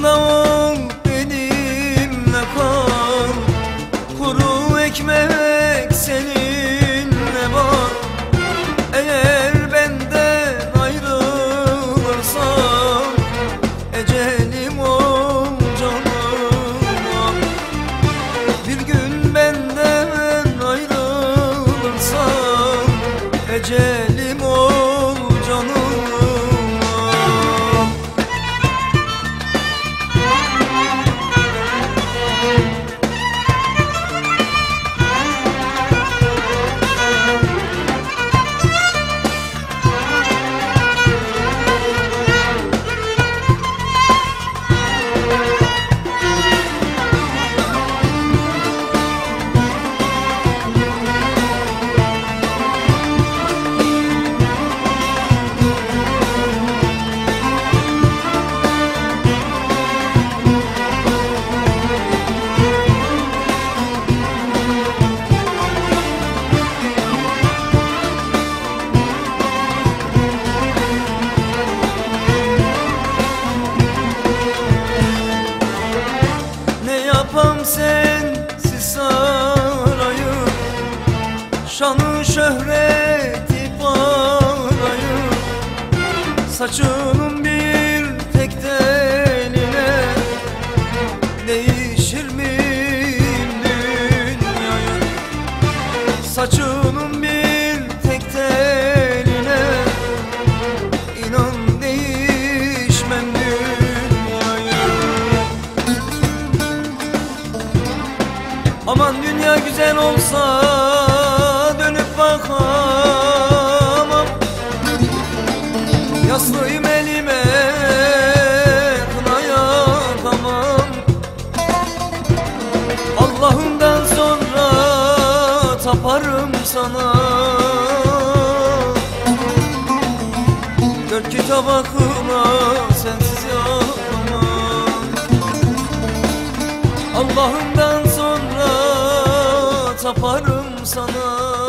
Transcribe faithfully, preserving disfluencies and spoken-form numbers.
Yanımda ol, benimle kal. Kuru ekmek seninle var. Eğer benden ayrılırsan ecelim ol canıma. Bir gün benden ayrılırsan ecelim ol canıma. Yapam sensiz sarayı, şanı şöhreti parayı. Saçının bir tek teline değişir miyim dünyayı? Saçının bir tek teline inan değişmem dünyayı. Aman dünya güzel olsa dönüp bakamam. Yaslıyım elime kına yakamam. Allah'ımdan sonra taparım sana. Dört kitap akına sensiz yapamam. Allah'ımdan sonra taparım sana.